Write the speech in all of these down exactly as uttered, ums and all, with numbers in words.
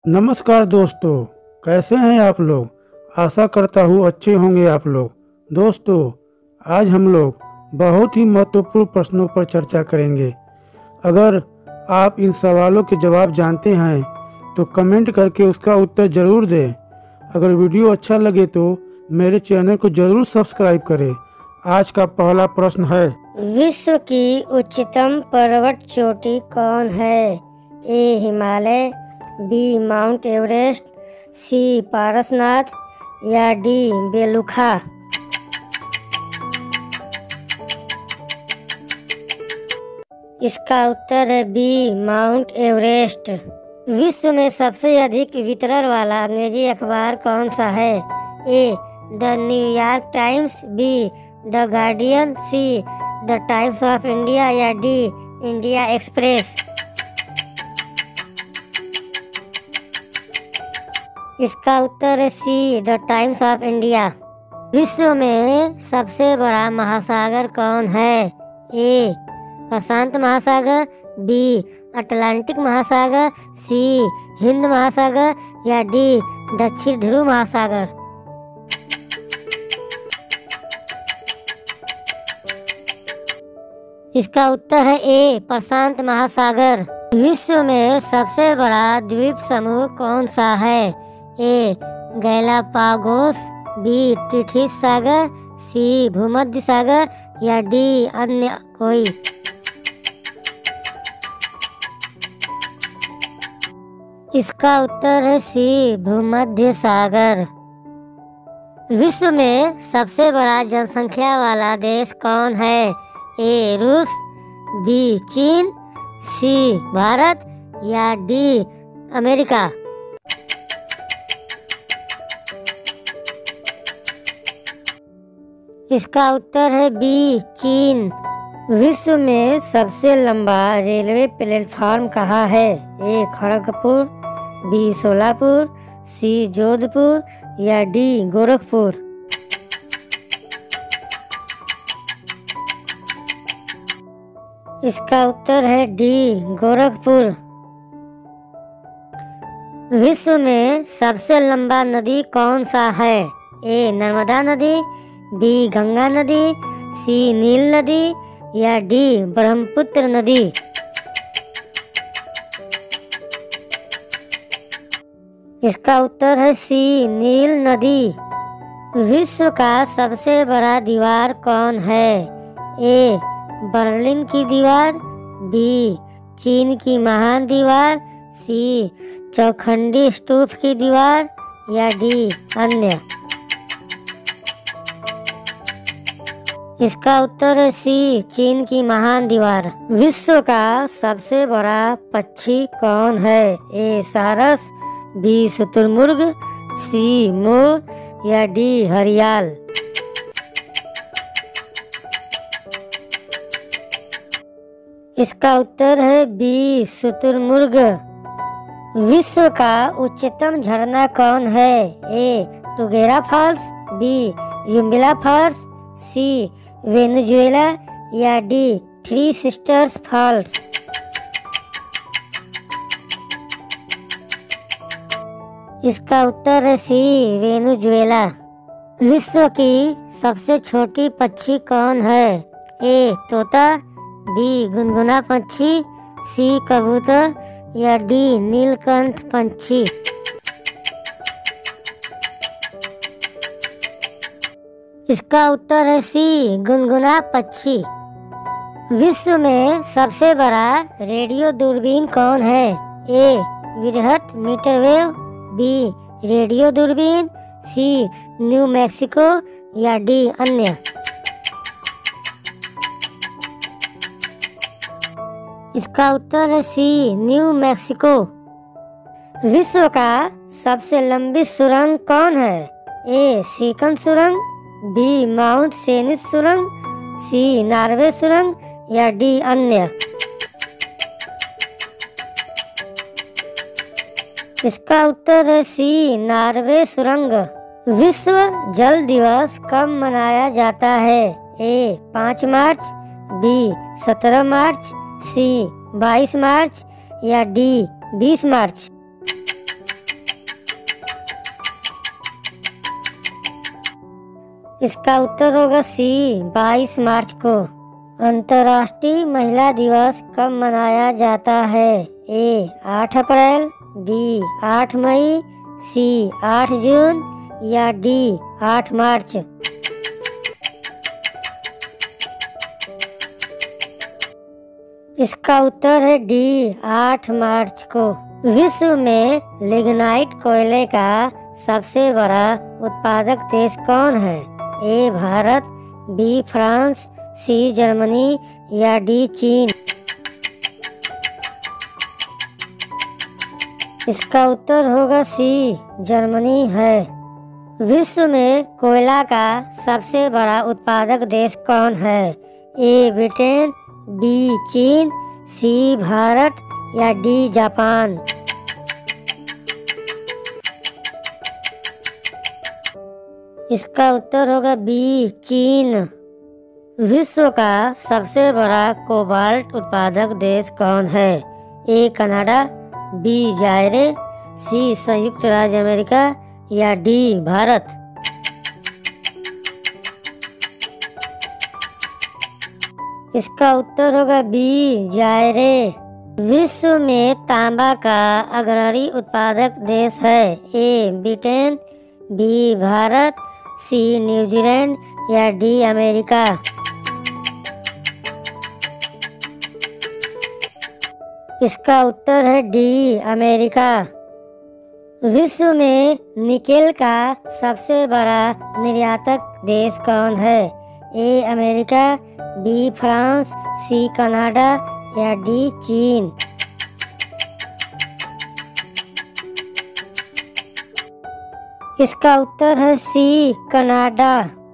नमस्कार दोस्तों, कैसे हैं आप लोग। आशा करता हूँ अच्छे होंगे आप लोग। दोस्तों, आज हम लोग बहुत ही महत्वपूर्ण प्रश्नों पर चर्चा करेंगे। अगर आप इन सवालों के जवाब जानते हैं तो कमेंट करके उसका उत्तर ज़रूर दें। अगर वीडियो अच्छा लगे तो मेरे चैनल को ज़रूर सब्सक्राइब करें। आज का पहला प्रश्न है, विश्व की उच्चतम पर्वत चोटी कौन है? A Himalaya, B mount Everest, C Parasnath या डी बेलुखा। इसका उत्तर है बी माउंट एवरेस्ट। विश्व में सबसे अधिक वितरण वाला अंग्रेजी अखबार कौन सा है? A the New York Times, B the Guardian, C the Times of India या डी इंडिया एक्सप्रेस। इसका उत्तर है C the Times of India. विश्व में सबसे बड़ा महासागर कौन है? ए प्रशांत महासागर, बी अटलांटिक महासागर, सी हिंद महासागर या डी दक्षिण ध्रुव महासागर। इसका उत्तर है ए प्रशांत महासागर। विश्व में सबसे बड़ा द्वीप समूह कौन सा है? ए गैलापागोस, बी टिथिस सागर, सी भूमध्य सागर या डी अन्य कोई। इसका उत्तर है सी भूमध्य सागर। विश्व में सबसे बड़ा जनसंख्या वाला देश कौन है? ए रूस, बी चीन, सी भारत या डी अमेरिका। इसका उत्तर है बी चीन। विश्व में सबसे लंबा रेलवे प्लेटफॉर्म कहाँ है? A Kharagpur, B Solapur, C Jodhpur या डी गोरखपुर। इसका उत्तर है डी गोरखपुर। विश्व में सबसे लंबा नदी कौन सा है? ए नर्मदा नदी, बी गंगा नदी, सी नील नदी या डी ब्रह्मपुत्र नदी। इसका उत्तर है सी नील नदी। विश्व का सबसे बड़ा दीवार कौन है? ए बर्लिन की दीवार, बी चीन की महान दीवार, सी चौखंडी स्तूप की दीवार या डी अन्य। इसका उत्तर है सी चीन की महान दीवार। विश्व का सबसे बड़ा पक्षी कौन है? ए सारस, बी शुतुरमुर्ग, सी मोर या डी हरियाल। इसका उत्तर है बी शुतुरमुर्ग। विश्व का उच्चतम झरना कौन है? A Tugela falls, B Yumbilla falls, C Venezuela या डी थ्री सिस्टर्स फॉल्स। इसका उत्तर है सी वेनेजुएला। विश्व की सबसे छोटी पक्षी कौन है? ए तोता, बी गुनगुना पक्षी, सी कबूतर या डी नीलकंठ पंछी। इसका उत्तर है सी गुनगुना पक्षी। विश्व में सबसे बड़ा रेडियो दूरबीन कौन है? ए वृहत मीटरवेव, बी रेडियो दूरबीन, सी न्यू मैक्सिको या डी अन्य। इसका उत्तर है सी न्यू मैक्सिको। विश्व का सबसे लंबी सुरंग कौन है? ए सीकन सुरंग, बी माउंट सेनिस सुरंग, सी नॉर्वे सुरंग या डी अन्य। इसका उत्तर है सी नॉर्वे सुरंग। विश्व जल दिवस कब मनाया जाता है? ए पाँच मार्च, बी सत्रह मार्च, सी बाईस मार्च या डी बीस मार्च। इसका उत्तर होगा सी बाईस मार्च को। अंतर्राष्ट्रीय महिला दिवस कब मनाया जाता है? ए आठ अप्रैल, बी आठ मई, सी आठ जून या डी आठ मार्च। इसका उत्तर है डी आठ मार्च को। विश्व में लिग्नाइट कोयले का सबसे बड़ा उत्पादक देश कौन है? A Bharat, B France, C Germany या डी चीन। इसका उत्तर होगा सी जर्मनी है। विश्व में कोयला का सबसे बड़ा उत्पादक देश कौन है? ए ब्रिटेन, बी चीन, सी भारत या डी जापान। इसका उत्तर होगा बी चीन। विश्व का सबसे बड़ा कोबाल्ट उत्पादक देश कौन है? ए कनाडा, बी जायरे, सी संयुक्त राज्य अमेरिका या डी भारत। इसका उत्तर होगा बी जायरे। विश्व में तांबा का अग्रणी उत्पादक देश है? A Britain, B Bharat, C New Zealand या डी अमेरिका। इसका उत्तर है डी अमेरिका। विश्व में निकेल का सबसे बड़ा निर्यातक देश कौन है? A America, B France, C Canada या डी चीन। इसका उत्तर है सी कनाडा।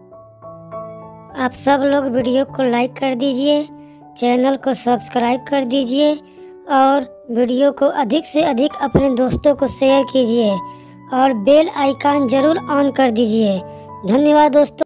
आप सब लोग वीडियो को लाइक कर दीजिए, चैनल को सब्सक्राइब कर दीजिए और वीडियो को अधिक से अधिक अपने दोस्तों को शेयर कीजिए और बेल आइकन जरूर ऑन कर दीजिए। धन्यवाद दोस्तों।